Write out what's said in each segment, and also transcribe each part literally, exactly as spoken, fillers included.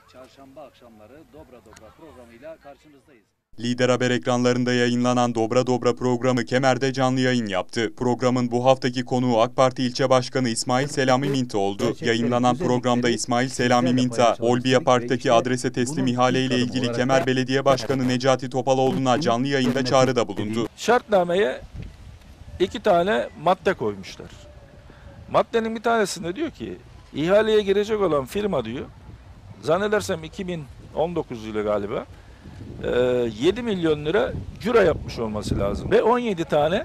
Çarşamba akşamları Dobra Dobra programıyla karşınızdayız. Lider Haber ekranlarında yayınlanan Dobra Dobra programı Kemer'de canlı yayın yaptı. Programın bu haftaki konuğu AK Parti İlçe Başkanı İsmail Selami Minta oldu. Yayınlanan programda İsmail Selami Minta, Olbiya Park'taki adrese teslim ihale ile ilgili Kemer Belediye Başkanı Necati Topaloğlu'na canlı yayında çağrıda bulundu. Şartnameye iki tane madde koymuşlar. Maddenin bir tanesinde diyor ki, ihaleye girecek olan firma diyor, zannedersem iki bin on dokuz yılı galiba, yedi milyon lira cüre yapmış olması lazım. Ve on yedi tane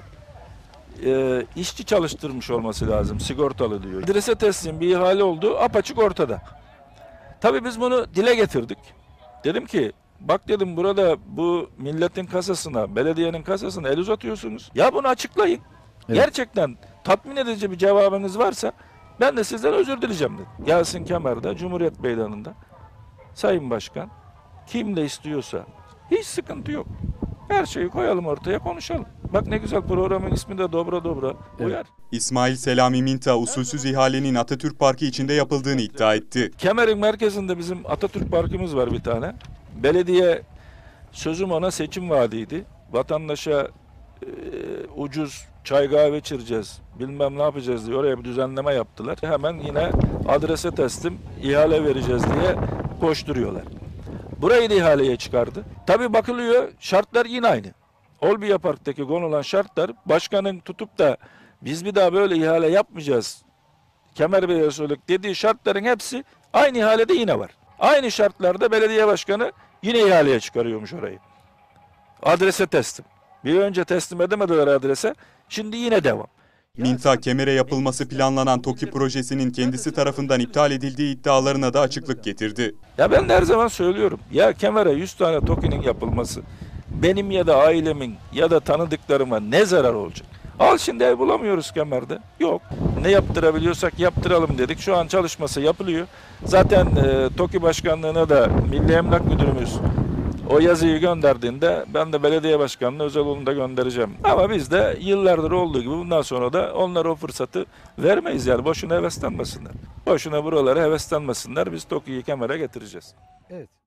e, işçi çalıştırmış olması lazım, sigortalı diyor. Adrese teslim bir ihale olduğu apaçık ortada. Tabii biz bunu dile getirdik. Dedim ki, bak dedim burada bu milletin kasasına, belediyenin kasasına el uzatıyorsunuz. Ya bunu açıklayın. Evet. Gerçekten tatmin edici bir cevabınız varsa ben de sizden özür dileyeceğim dedim. Gelsin Kemer'de, Cumhuriyet Meydanı'nda, Sayın Başkan, kim de istiyorsa, hiç sıkıntı yok. Her şeyi koyalım ortaya, konuşalım. Bak ne güzel, programın ismi de Dobra Dobra. Uyar. Evet. İsmail Selami Minta usulsüz ihalenin Atatürk Parkı içinde yapıldığını iddia etti. Kemer'in merkezinde bizim Atatürk Parkımız var bir tane. Belediye, sözüm ona seçim vaadiydi. Vatandaşa e, ucuz çay kahve içireceğiz, bilmem ne yapacağız diye oraya bir düzenleme yaptılar. Hemen yine adrese teslim ihale vereceğiz diye koşturuyorlar. Burayı da ihaleye çıkardı. Tabii bakılıyor, şartlar yine aynı. Olbiya Park'taki konulan şartlar, başkanın tutup da biz bir daha böyle ihale yapmayacağız, Kemer Belediyesi dediği şartların hepsi aynı ihalede yine var. Aynı şartlarda belediye başkanı yine ihaleye çıkarıyormuş orayı. Adrese teslim. Bir önce teslim edemediler adrese, şimdi yine devam. Minta, Kemer'e yapılması planlanan TOKİ projesinin kendisi tarafından iptal edildiği iddialarına da açıklık getirdi. Ya ben de her zaman söylüyorum, ya Kemer'e yüz tane TOKİ'nin yapılması benim ya da ailemin ya da tanıdıklarıma ne zarar olacak? Al şimdi ev bulamıyoruz Kemer'de. Yok. Ne yaptırabiliyorsak yaptıralım dedik. Şu an çalışması yapılıyor. Zaten e, TOKİ Başkanlığı'na da Milli Emlak Müdürümüz o yazıyı gönderdiğinde ben de belediye başkanına özel onu da göndereceğim. Ama biz de yıllardır olduğu gibi bundan sonra da onlara o fırsatı vermeyiz yani. Boşuna heveslenmesinler. Boşuna buralara heveslenmesinler. Biz TOKİ'yi Kemer'e getireceğiz. Evet.